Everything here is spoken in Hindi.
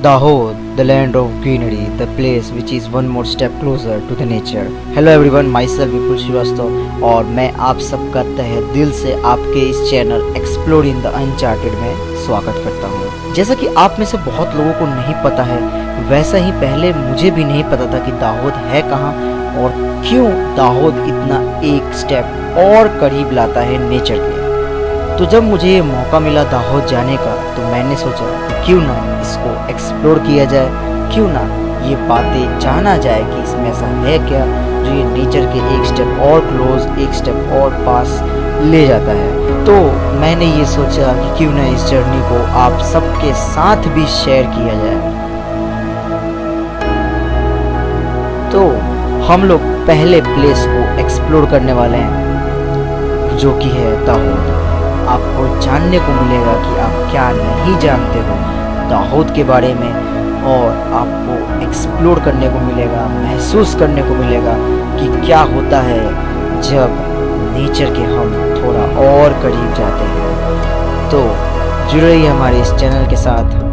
Dahod, the land of greenery, the place which is one more step closer to the nature. Hello everyone, myself विपुल श्रीवास्तव और मैं आप सबका तहे दिल से आपके इस channel explore in the uncharted में स्वागत करता हूँ। जैसा कि आप में से बहुत लोगों को नहीं पता है, वैसा ही पहले मुझे भी नहीं पता था कि दाहोद है कहाँ और क्यों दाहोद इतना एक स्टेप और करीब लाता है नेचर के। तो जब मुझे ये मौका मिला दाहोद जाने का, तो मैंने सोचा कि क्यों ना इसको एक्सप्लोर किया जाए, क्यों ना ये बातें जाना जाए कि इसमें ऐसा है क्या जो ये नेचर के एक स्टेप और क्लोज, एक स्टेप और पास ले जाता है। तो मैंने ये सोचा कि क्यों ना इस जर्नी को आप सबके साथ भी शेयर किया जाए। तो हम लोग पहले प्लेस को एक्सप्लोर करने वाले हैं, जो कि है दाहोद। आपको जानने को मिलेगा कि आप क्या नहीं जानते हो दाहोद के बारे में, और आपको एक्सप्लोर करने को मिलेगा, महसूस करने को मिलेगा कि क्या होता है जब नेचर के हम थोड़ा और करीब जाते हैं। तो जुड़े रहिए हमारे इस चैनल के साथ।